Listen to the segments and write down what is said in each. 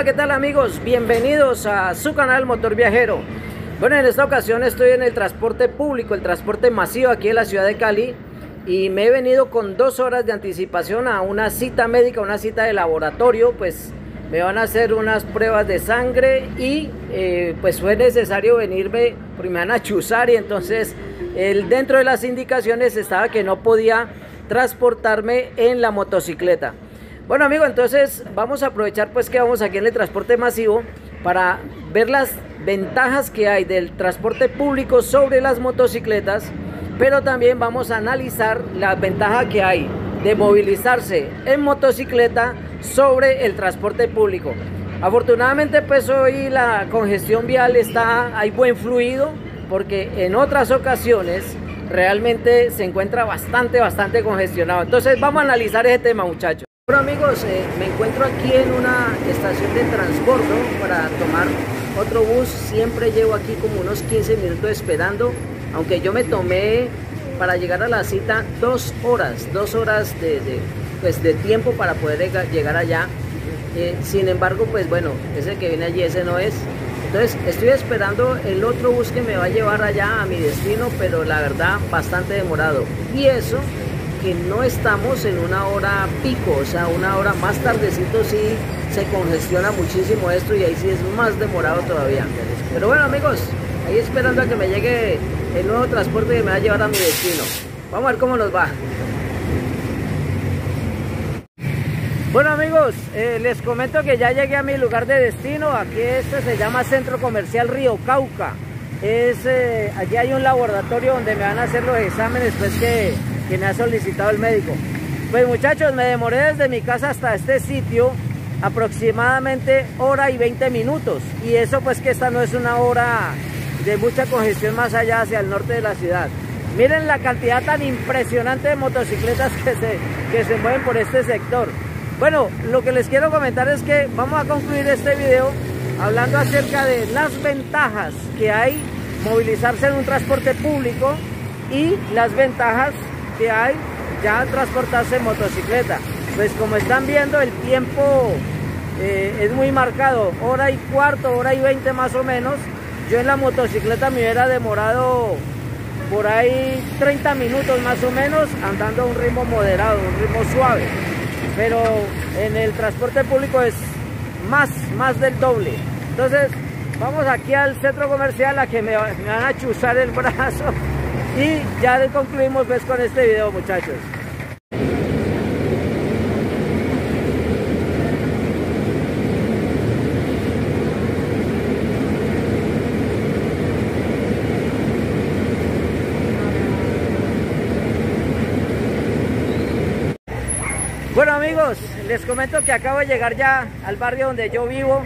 Hola, ¿qué tal amigos? Bienvenidos a su canal Motor Viajero. Bueno, en esta ocasión estoy en el transporte público, el transporte masivo aquí en la ciudad de Cali, y me he venido con 2 horas de anticipación a una cita médica, una cita de laboratorio. Pues me van a hacer unas pruebas de sangre y pues fue necesario venirme porque me van a chuzar, y entonces dentro de las indicaciones estaba que no podía transportarme en la motocicleta. Bueno amigos, entonces vamos a aprovechar pues que vamos aquí en el transporte masivo para ver las ventajas que hay del transporte público sobre las motocicletas, pero también vamos a analizar la ventaja que hay de movilizarse en motocicleta sobre el transporte público. Afortunadamente pues hoy la congestión vial hay buen fluido, porque en otras ocasiones realmente se encuentra bastante congestionado. Entonces vamos a analizar ese tema, muchachos. Bueno amigos, me encuentro aquí en una estación de transbordo para tomar otro bus. Siempre llevo aquí como unos 15 minutos esperando, aunque yo me tomé para llegar a la cita 2 horas de tiempo para poder llegar allá. Sin embargo, pues bueno, ese que viene allí, ese no es. Entonces estoy esperando el otro bus que me va a llevar allá a mi destino, pero la verdad bastante demorado. Y eso que no estamos en una hora pico, o sea, una hora más tardecito sí se congestiona muchísimo esto, y ahí sí es más demorado todavía. Pero bueno amigos, ahí esperando a que me llegue el nuevo transporte que me va a llevar a mi destino. Vamos a ver cómo nos va. Bueno amigos, les comento que ya llegué a mi lugar de destino. Aquí se llama Centro Comercial Río Cauca. Allí hay un laboratorio donde me van a hacer los exámenes pues que me ha solicitado el médico. Pues muchachos, me demoré desde mi casa hasta este sitio aproximadamente 1:20 minutos, y eso pues que esta no es una hora de mucha congestión más allá hacia el norte de la ciudad. Miren la cantidad tan impresionante de motocicletas que se mueven por este sector. Bueno, lo que les quiero comentar es que vamos a concluir este video hablando acerca de las ventajas que hay movilizarse en un transporte público y las ventajas que hay ya transportarse en motocicleta. Pues como están viendo, el tiempo es muy marcado, 1:15, 1:20 más o menos. Yo en la motocicleta me hubiera demorado por ahí 30 minutos más o menos, andando a un ritmo moderado, un ritmo suave. Pero en el transporte público es más del doble. Entonces vamos aquí al centro comercial a que me van a chuzar el brazo, y ya concluimos pues con este video, muchachos. Bueno amigos, les comento que acabo de llegar ya al barrio donde yo vivo,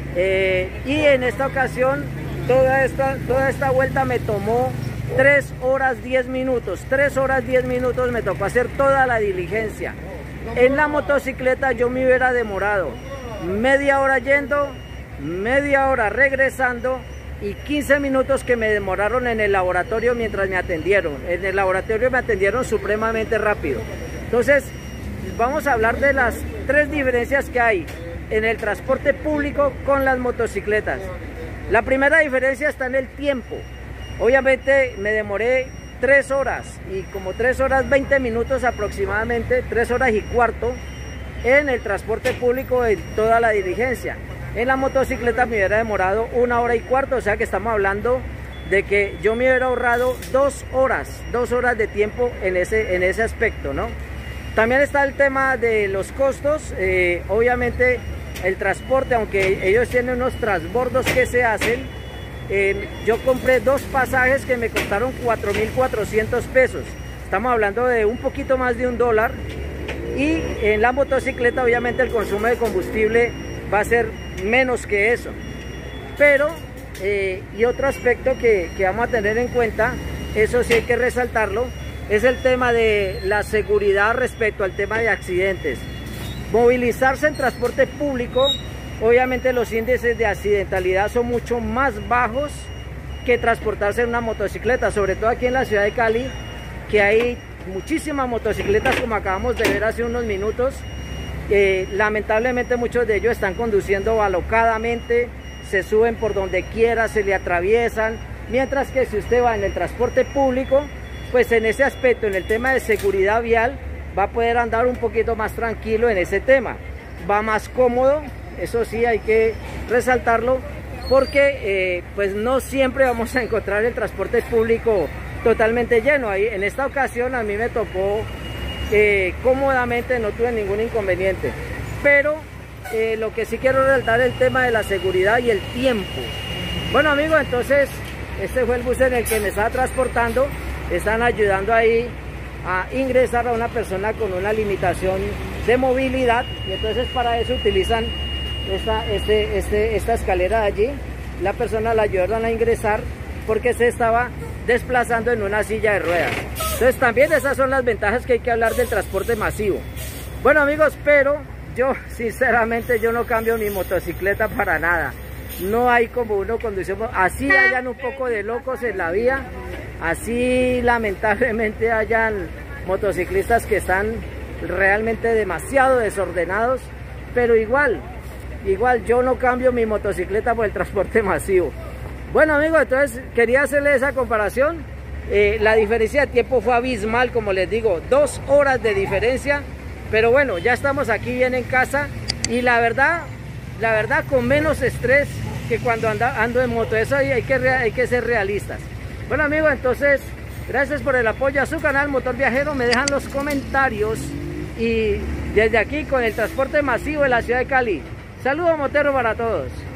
y en esta ocasión toda esta vuelta me tomó 3 horas 10 minutos. 3 horas 10 minutos me tocó hacer toda la diligencia. En la motocicleta yo me hubiera demorado media hora yendo, media hora regresando, y 15 minutos que me demoraron en el laboratorio mientras me atendieron. En el laboratorio me atendieron supremamente rápido. Entonces vamos a hablar de las 3 diferencias que hay en el transporte público con las motocicletas. La primera diferencia está en el tiempo. Obviamente me demoré 3 horas y como 3 horas 20 minutos aproximadamente, 3 horas y cuarto en el transporte público en toda la diligencia. En la motocicleta me hubiera demorado 1:15, o sea que estamos hablando de que yo me hubiera ahorrado 2 horas de tiempo en ese aspecto, ¿no? También está el tema de los costos. Obviamente el transporte, aunque ellos tienen unos transbordos que se hacen, yo compré 2 pasajes que me costaron 4.400 pesos. Estamos hablando de un poquito más de $1. Y en la motocicleta obviamente el consumo de combustible va a ser menos que eso. Pero, y otro aspecto que vamos a tener en cuenta, eso sí hay que resaltarlo, es el tema de la seguridad respecto al tema de accidentes. Movilizarse en transporte público, obviamente los índices de accidentalidad son mucho más bajos que transportarse en una motocicleta, sobre todo aquí en la ciudad de Cali, que hay muchísimas motocicletas como acabamos de ver hace unos minutos, Lamentablemente muchos de ellos están conduciendo alocadamente, se suben por donde quiera, se le atraviesan, mientras que si usted va en el transporte público, pues en ese aspecto, en el tema de seguridad vial, va a poder andar un poquito más tranquilo en ese tema, va más cómodo. Eso sí hay que resaltarlo, porque pues no siempre vamos a encontrar el transporte público totalmente lleno. Ahí, en esta ocasión a mí me tocó cómodamente, no tuve ningún inconveniente, pero lo que sí quiero resaltar es el tema de la seguridad y el tiempo. Bueno amigos, entonces este fue el bus en el que me estaba transportando. Están ayudando ahí a ingresar a una persona con una limitación de movilidad, y entonces para eso utilizan esta escalera de allí. La persona la ayudaron a ingresar porque se estaba desplazando en una silla de ruedas. Entonces también esas son las ventajas que hay que hablar del transporte masivo. Bueno amigos, pero yo sinceramente yo no cambio mi motocicleta para nada. No hay como uno conduciendo, así hayan un poco de locos en la vía, así lamentablemente hayan motociclistas que están realmente demasiado desordenados, pero igual yo no cambio mi motocicleta por el transporte masivo. Bueno amigos, entonces quería hacerle esa comparación. La diferencia de tiempo fue abismal, como les digo, 2 horas de diferencia, pero bueno, ya estamos aquí bien en casa, y la verdad con menos estrés que cuando ando en moto. Eso hay que ser realistas. Bueno amigos, entonces gracias por el apoyo a su canal Motor Viajero. Me dejan los comentarios, y desde aquí con el transporte masivo en la ciudad de Cali, saludos moteros para todos.